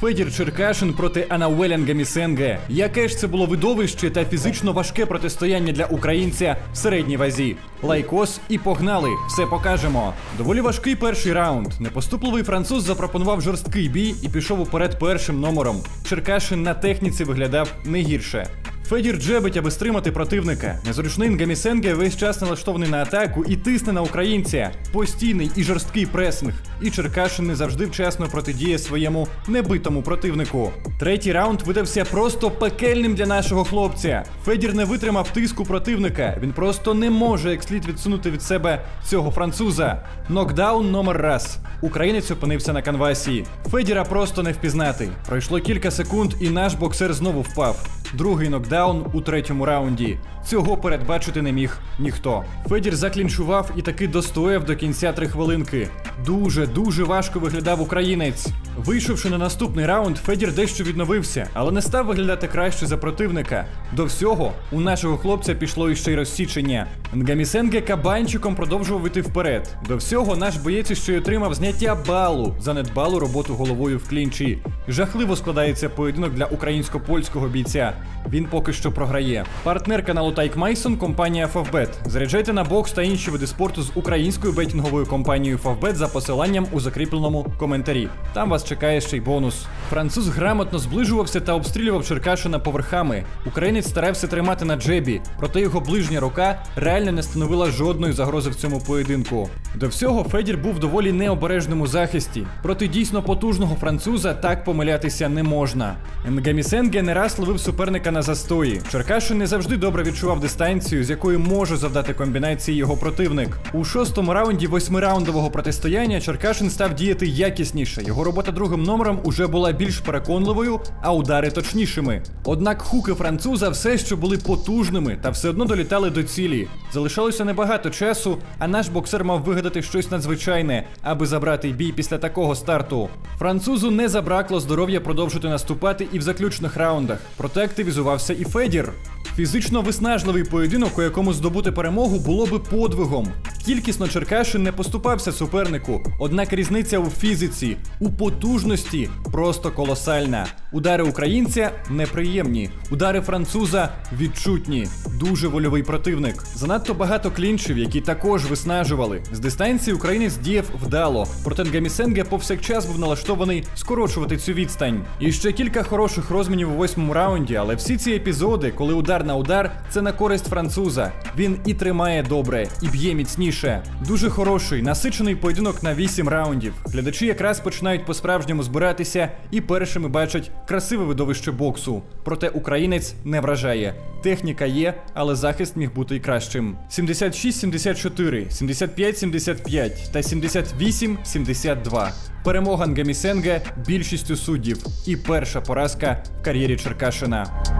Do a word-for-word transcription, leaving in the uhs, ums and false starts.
Федір Черкашин проти Анауеля Нгамісенге. Яке ж це було видовище та фізично важке протистояння для українця в середній вазі. Лайкос і погнали, все покажемо. Доволі важкий перший раунд. Непоступливий француз запропонував жорсткий бій і пішов уперед першим номером. Черкашин на техніці виглядав не гірше. Федір джебить, аби стримати противника. Незручний Нгамісенге весь час налаштований на атаку і тисне на українця. Постійний і жорсткий пресинг. І Черкашин не завжди вчасно протидіє своєму небитому противнику. Третій раунд видався просто пекельним для нашого хлопця. Федір не витримав тиску противника. Він просто не може як слід відсунути від себе цього француза. Нокдаун номер раз. Українець опинився на канвасі. Федіра просто не впізнати. Пройшло кілька секунд і наш боксер знову впав. Другий нокдаун у третьому раунді. Цього передбачити не міг ніхто. Федір заклінчував і таки достояв до кінця три хвилинки. Дуже, дуже важко виглядав українець. Вийшовши на наступний раунд, Федір дещо відновився, але не став виглядати краще за противника. До всього, у нашого хлопця пішло іще й розсічення. Нгамісенге кабанчиком продовжував іти вперед. До всього, наш боєць іще й отримав зняття балу за недбалу роботу головою в клінчі. Жахливо складається поєдинок для українсько-польського бійця. Він поки що програє. Партнер каналу Тайк Майсон – компанія Фавбет. Заряджайте на бокс та інші види спорту з українською бетінговою компанією Фавбет за посиланням у закріпленому коментарі. Там вас чекає ще й бонус. Француз грамотно зближувався та обстрілював Черкашина поверхами. Українець старався тримати на джебі, проте його ближня рука реально не становила жодної загрози в цьому поєдинку. До всього, Федір був доволі необережним у захисті. Проти дійсно потужного француза так помилятися не можна. Нгамісенге не раз ловив суперника на застої. Черкашин не завжди добре відчував дистанцію, з якої може завдати комбінації його противник. У шостому раунді восьмираундового протистояння Черкашин став діяти якісніше. Його робота другим номером уже була більш переконливою, а удари точнішими. Однак хуки француза все ще були потужними та все одно долітали до цілі. Залишалося небагато часу, а наш боксер мав вигадати щось надзвичайне, аби забрати бій після такого старту. Французу не забракло здоров'я продовжити наступати і в заключних раундах, проте активізувався і Федір. Фізично виснажливий поєдинок, у якому здобути перемогу було би подвигом. Кількісно Черкашин не поступався супернику, однак різниця у фізиці, у потужності просто колосальна. Удари українця неприємні, удари француза відчутні. Дуже вольовий противник. Занадто багато клінчів, які також виснажували. З дистанції українець діяв вдало, проте Нгамісенге повсякчас був налаштований скорочувати цю відстань. І ще кілька хороших розмінів у восьмому раунді, але всі ці епізоди, коли удар на удар, це на користь француза. Він і тримає добре, і б'є міцніше. Дуже хороший, насичений поєдинок на вісім раундів. Глядачі якраз починають по-справжньому збиратися і першими бачать красиве видовище боксу. Проте українець не вражає. Техніка є, але захист міг бути й кращим. сімдесят шість сімдесят чотири, сімдесят п'ять сімдесят п'ять та сімдесят вісім сімдесят два. Перемога Нгамісенге більшістю суддів. І перша поразка в кар'єрі Черкашина.